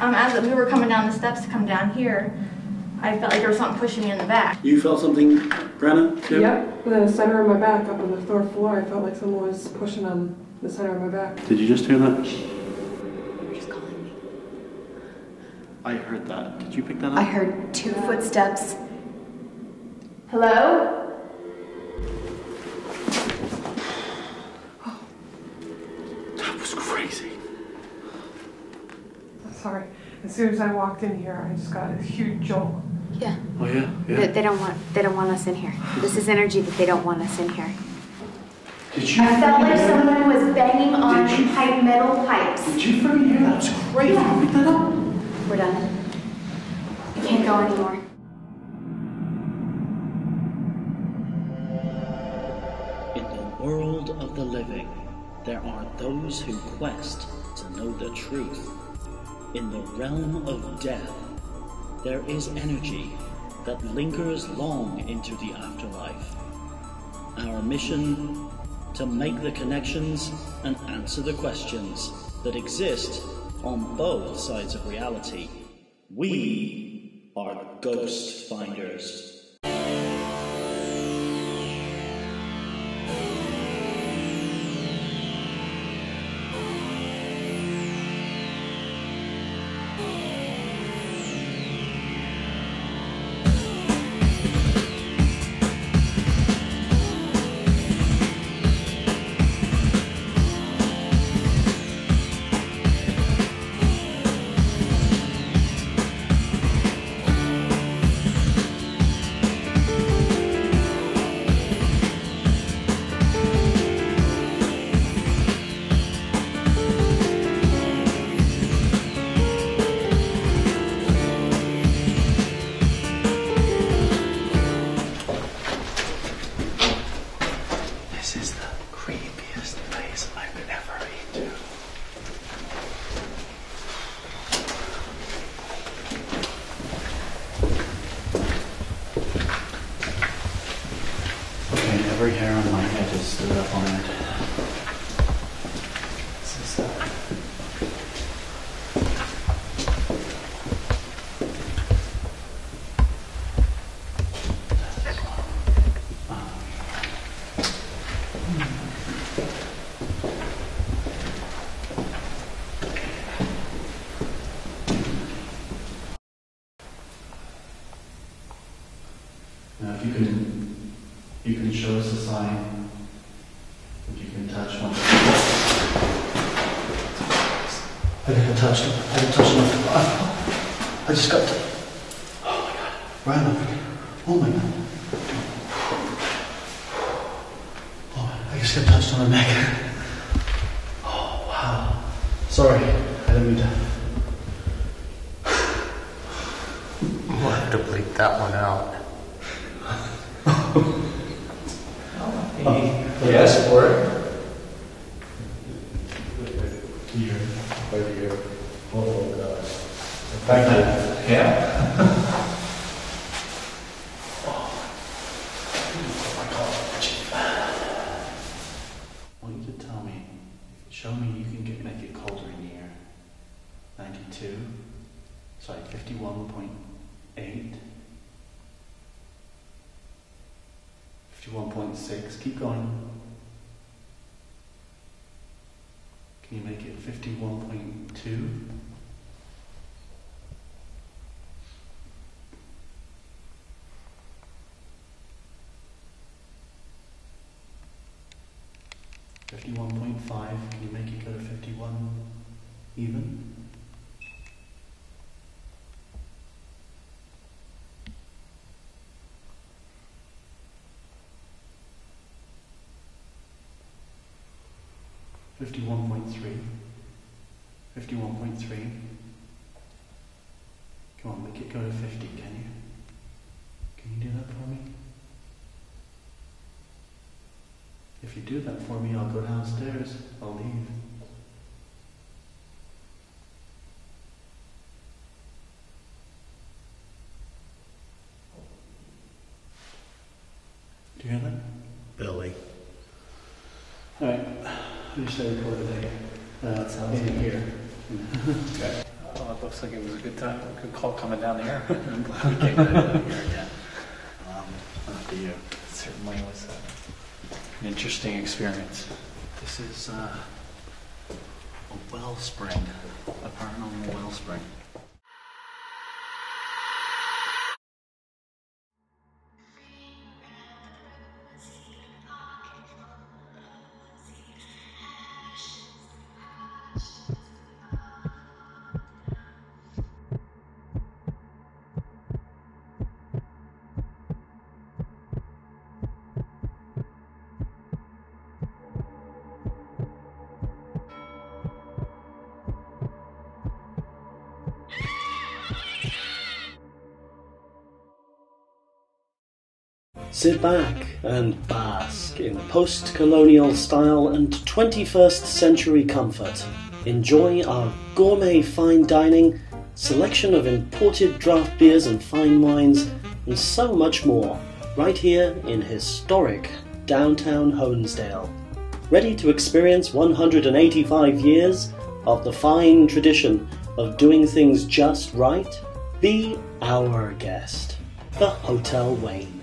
As we were coming down the steps to come down here, I felt like there was something pushing me in the back. You felt something, Brenna? Too? Yep, the center of my back up on the third floor. I felt like someone was pushing on the center of my back. Did you just hear that? They're just calling me. I heard that. Did you pick that up? I heard 2 footsteps. Hello? That was crazy. Sorry. As soon as I walked in here, I just got a huge jolt. Yeah. Oh yeah? Yeah. They don't want us in here. This is energy that they don't want us in here. Did you I felt like someone was banging on metal pipes. Did you freaking hear that? That was crazy. Yeah. You picked that up? We're done. We can't go anymore. In the world of the living, there are those who quest to know the truth. In the realm of death, there is energy that lingers long into the afterlife. Our mission: to make the connections and answer the questions that exist on both sides of reality. We are Ghost Finders. This is the creepiest place I've ever been to. Okay, every hair on my head just stood up on it. This is now, if you can show us a sign that you can touch one. I didn't touch enough. I just got to. Oh my God. Ryan, oh my God. Oh, I just got touched on the neck. Oh, wow. Sorry, I didn't mean to. We'll have to bleep that one out. He asked for it. Here, right here. Oh, God. Back to, yeah. Oh, my God, Chief. I want you to tell me, show me you can make it colder in here. 92. Sorry, 51.8. 51.6. Keep going. Can you make it 51.2? .5. Can you make it go to 51 even? .3. 51.3. Come on, make it go to 50, can you? Can you do that for me? If you do that for me, I'll go downstairs. I'll leave. Do you hear that? Billy. Alright, I just say record today. In here. Okay. Well, it looks like it was a good time, a good call coming down here. I'm glad we came down here again. After you. It certainly was an interesting experience. This is a wellspring, a paranormal wellspring. Sit back and bask in post-colonial style and 21st century comfort. Enjoy our gourmet fine dining, selection of imported draft beers and fine wines, and so much more, right here in historic downtown Honesdale. Ready to experience 185 years of the fine tradition of doing things just right? Be our guest. The Hotel Wayne.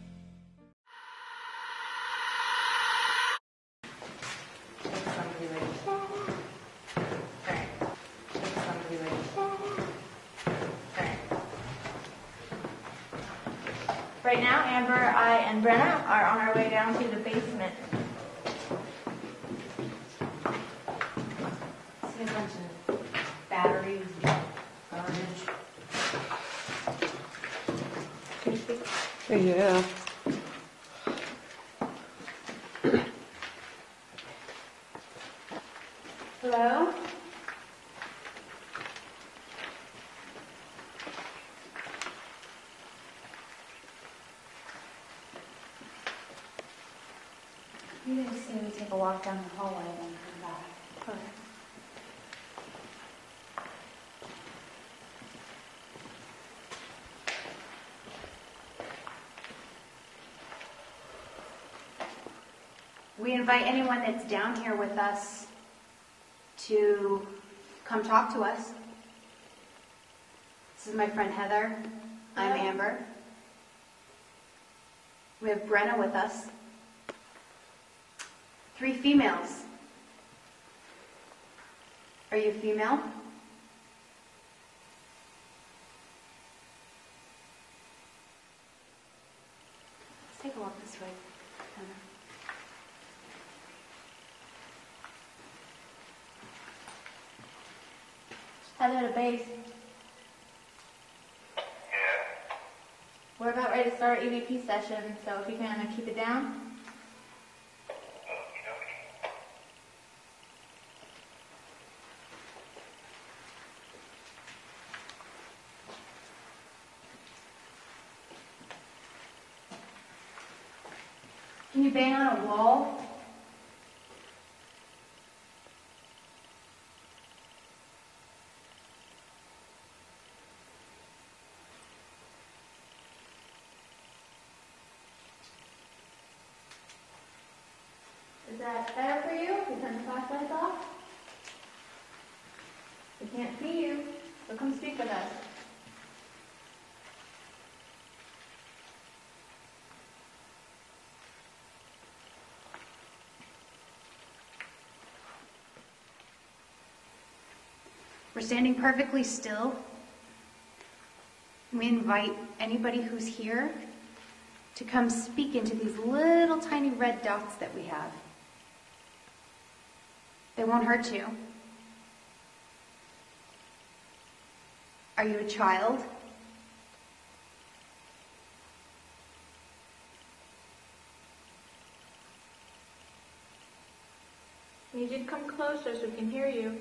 Right now, Amber, I, and Brenna are on our way down to the basement. See a bunch of batteries, garbage. Yeah. Hello? You didn't say we take a walk down the hallway and then come back. Okay. We invite anyone that's down here with us to come talk to us. This is my friend Heather. I'm Hello. Amber. We have Brenna with us. 3 females. Are you female? Let's take a walk this way, Heather. Heather to base. We're about ready to start our EVP session, so if you can keep it down. Can you bang on a wall? Is that better for you? We turn the flashlights off? We can't see you, so come speak with us. We're standing perfectly still. We invite anybody who's here to come speak into these little tiny red dots that we have. They won't hurt you. Are you a child? I need you to come closer so we can hear you.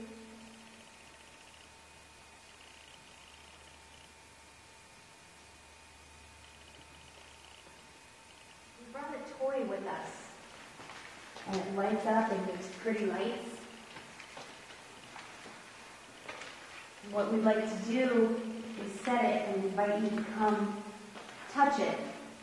We brought a toy with us. And it lights up and makes pretty lights. What we'd like to do is set it and invite you to come touch it.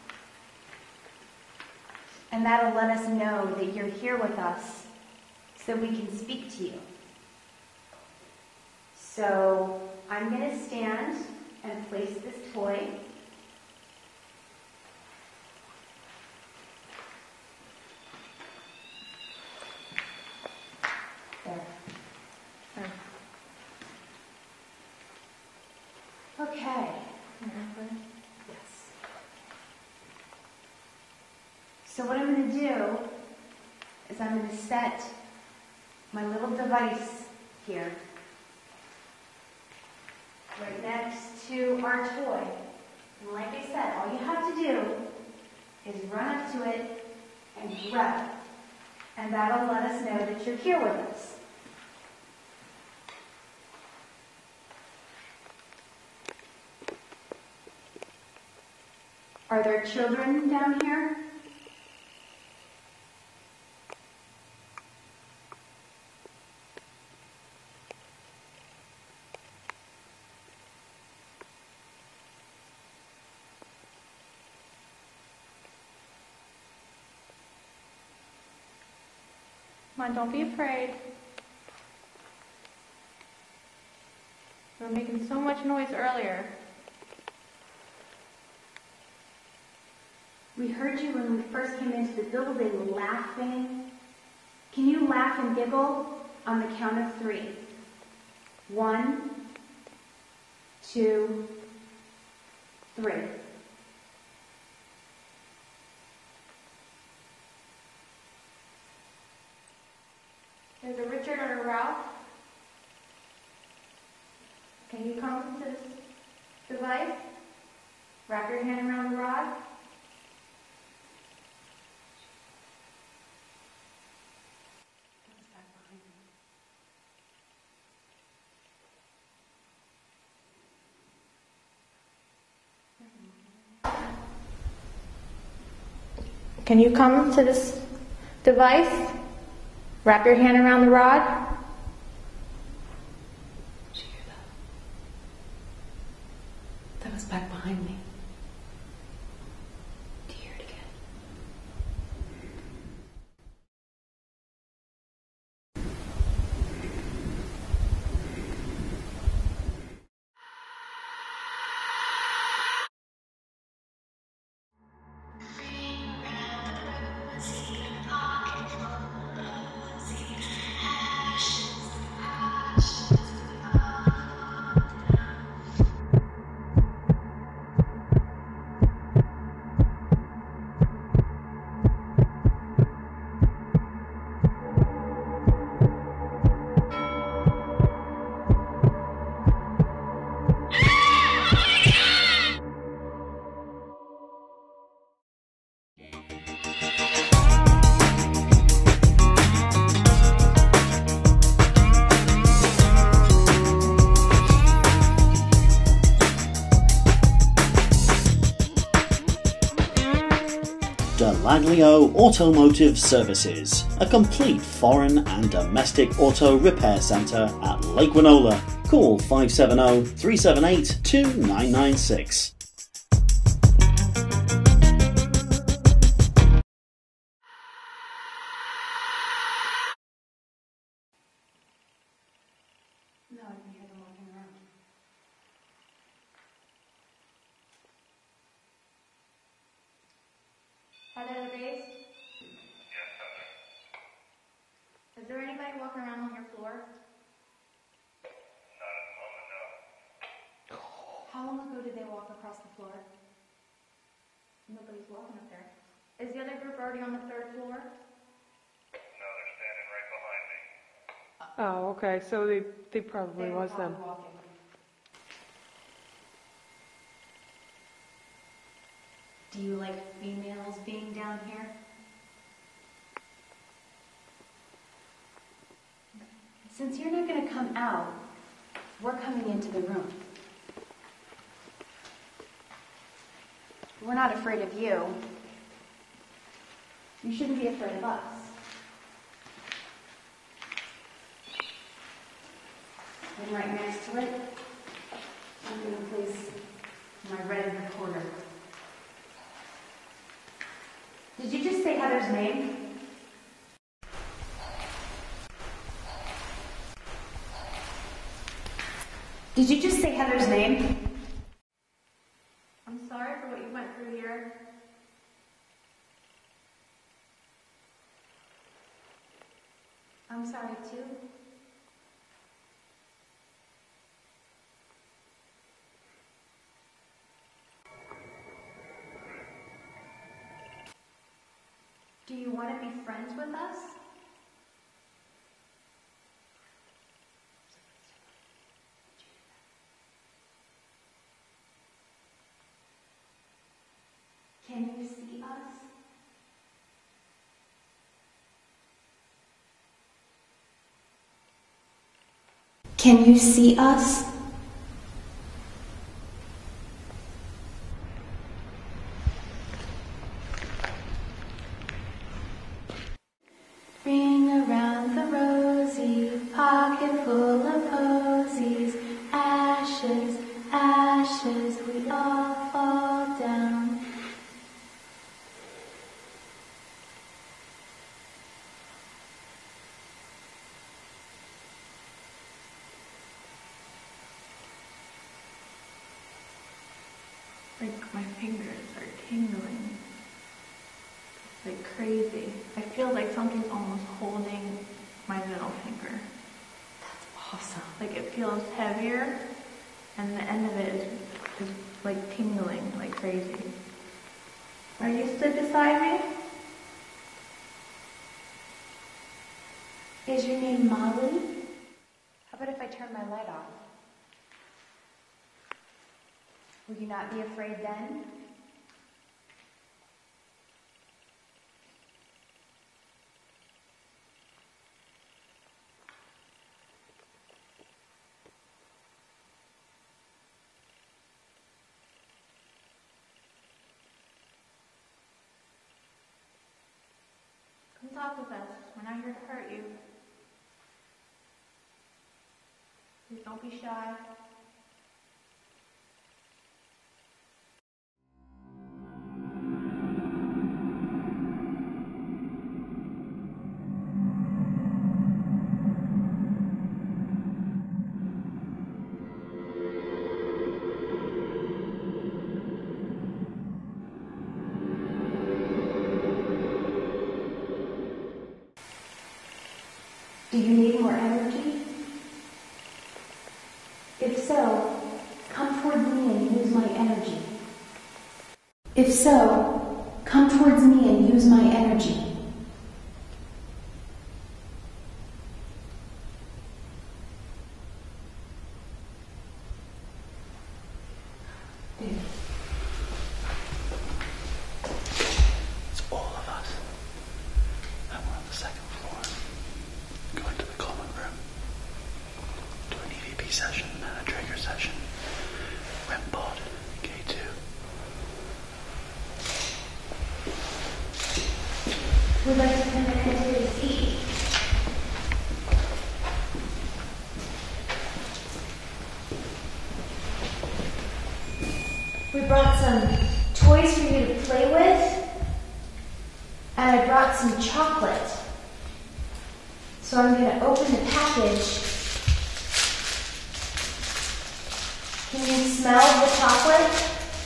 And that'll let us know that you're here with us so we can speak to you. So I'm going to stand and place this toy. There. Okay. Yes. So what I'm going to do is I'm going to set my little device here, right next to our toy. And like I said, all you have to do is run up to it and grab it. And that'll let us know that you're here with us. Are there children down here? Come on, don't be afraid. We were making so much noise earlier. We heard you when we first came into the building laughing. Can you laugh and giggle on the count of 3? 1, 2, 3. There's a Richard or a Ralph. Can you come to this device? Wrap your hand around the rod. Can you come to this device? Wrap your hand around the rod. Did you hear that? That was back behind me. Do you hear it again? Delaglio Automotive Services, a complete foreign and domestic auto repair centre at Lake Winola. Call 570 378 2996. No, I can hear them walking around. Heather the base? Yes, Heather. Is there anybody walking around on your floor? Not at the moment, no. How long ago did they walk across the floor? Nobody's walking up there. Is the other group already on the 3rd floor? No, they're standing right behind me. Oh, okay, so they probably was them. Walking. Do you like females being down here? Since you're not going to come out, we're coming into the room. We're not afraid of you. You shouldn't be afraid of us. And right next to it, I'm going to place my red recorder. Did you just say Heather's name? Did you just say Heather's name? I'm sorry for what you went through here. I'm sorry too. Do you want to be friends with us? Can you see us? Can you see us? Ring around the rosy, pocket full of posies. Ashes, ashes, we all fall down. Like my fingers are tingling. It's like crazy. I feel like something's almost holding my middle finger. That's awesome. Like it feels heavier, and the end of it is like tingling like crazy. Are you stood beside me? Is your name Molly? How about if I turn my light off? Will you not be afraid then? Come talk with us. We're not here to hurt you. Please don't be shy. Do you need more energy? If so, come towards me and use my energy. If so, come towards me and use my energy. It's all of us. And we're on the second floor. Going to the common room. Do an EVP session and a trigger session. REM pod, K2. We'd like to come into the seat. We brought some toys for you to play with, and I brought some chocolate. So I'm going to open the package. Can you smell the chocolate?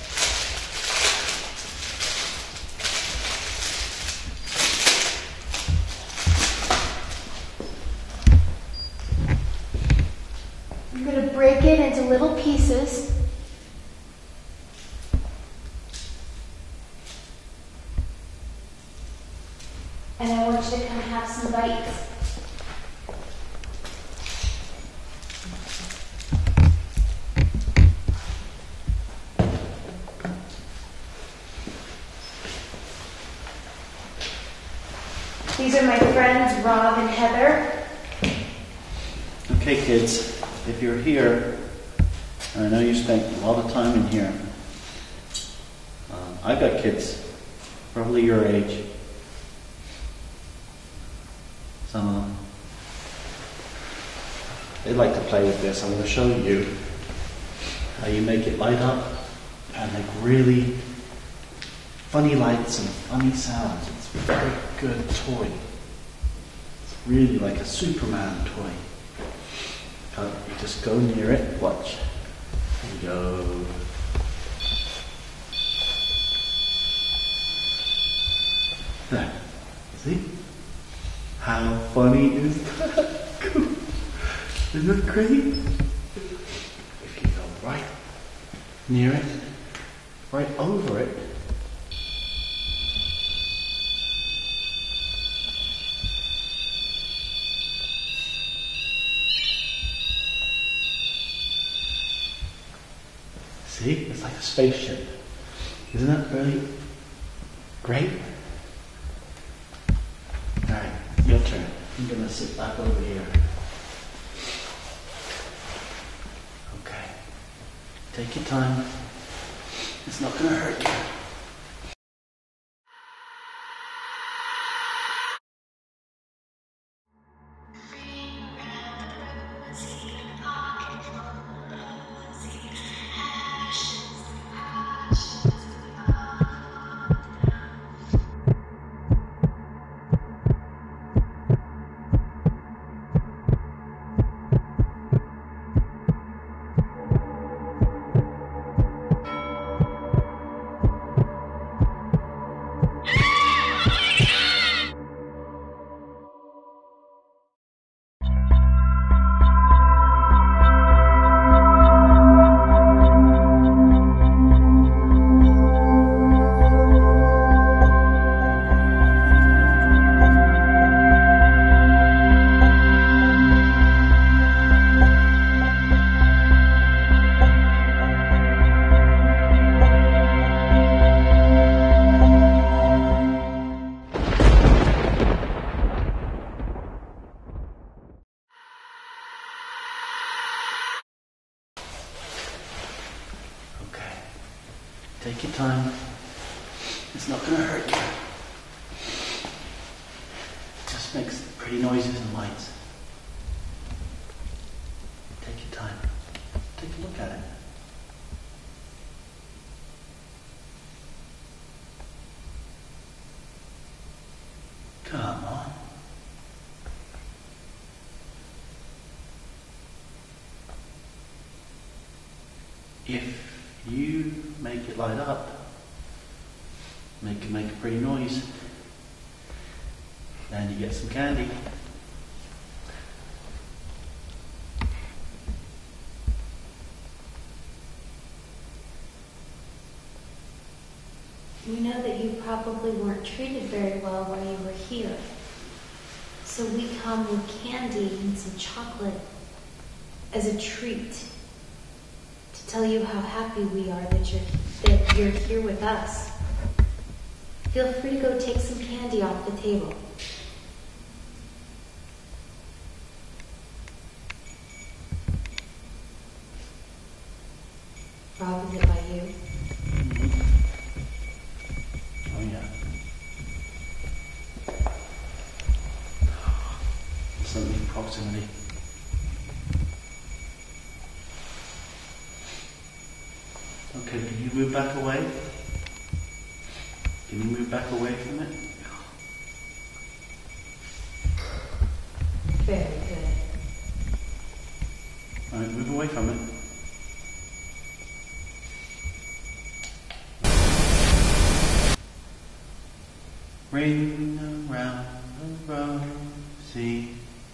I'm going to break it into little pieces. And I want you to come have some bites. These are my friends, Rob and Heather. Okay, kids, if you're here, and I know you spent a lot of time in here. I've got kids, probably your age. Some of them. They like to play with this. I'm going to show you how you make it light up and make really funny lights and funny sounds. It's a very good toy. It's really like a Superman toy. You just go near it, watch. we go. There. See? How funny is that? Isn't that great? If you go right near it, right over it, see? It's like a spaceship. Isn't that brilliant? Great? Alright, your turn. I'm gonna sit back over here. Okay. Take your time. It's not gonna hurt you. Take your time. It's not going to hurt you. It just makes pretty noises and lights. Take your time. Take a look at it. Come on. If you make it light up, make a pretty noise, then you get some candy. We know that you probably weren't treated very well while you were here. So we come with candy and some chocolate as a treat to tell you how happy we are that you're here with us. Feel free to go take some candy off the table. Rob, is it by you? Oh yeah. Something in proximity. Okay, can you move back away? Can you move back away from it? Very good. Alright, move away from it. Ring around the rosy.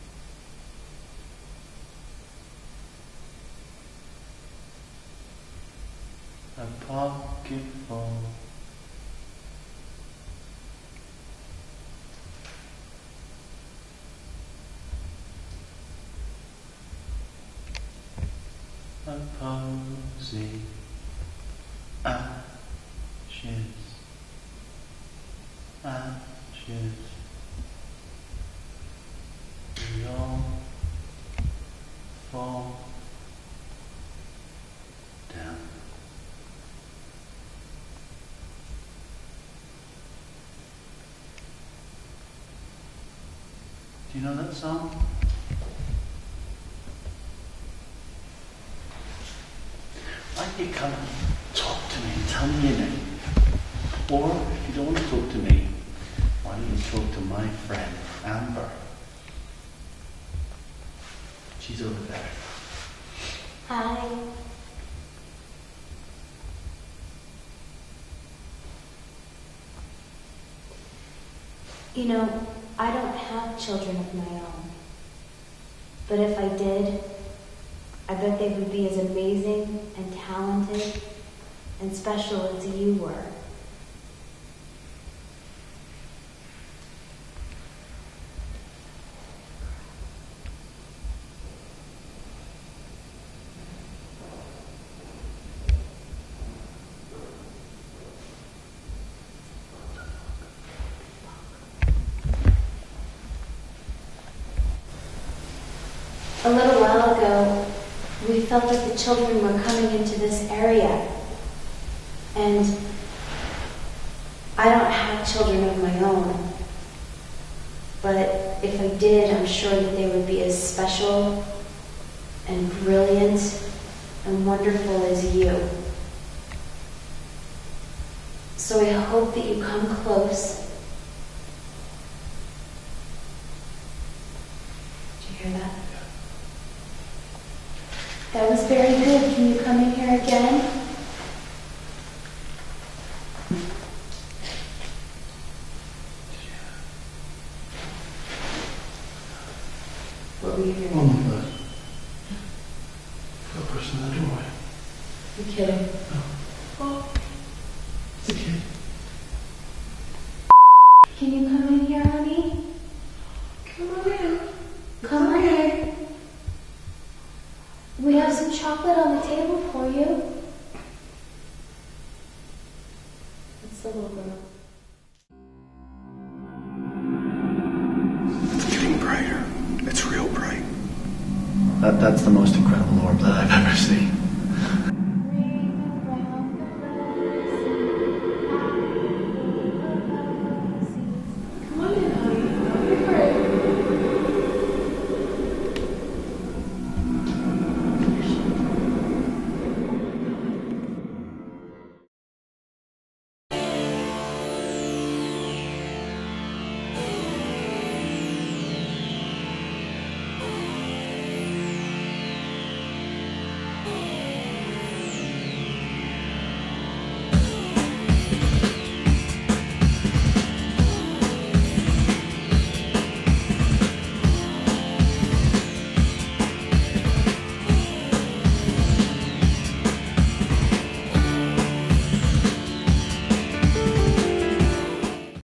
A pocket full. A posy. Ashes. Ashes. We all fall down. Do you know that song? Why don't you come and talk to me and tell me your name? Or if you don't want to talk to me, why don't you talk to my friend, Amber? She's over there. Hi. You know, I don't have children of my own. But if I did, I bet they would be as amazing and talented and special as you were. A little while ago, we felt that the children were coming into this area. And I don't have children of my own. But if I did, I'm sure that they would be as special and brilliant and wonderful as you. So I hope that you come close. Did you hear that? That was very good. Can you come in here again? What were you hearing? Oh my God. Got a person in the doorway. You kidding? Oh. It's a kid. Can you come in here, honey? Come on in. Come on in. We have some chocolate on the table for you. It's the little girl. It's getting brighter. It's real bright. That's the most incredible orb that I've ever seen.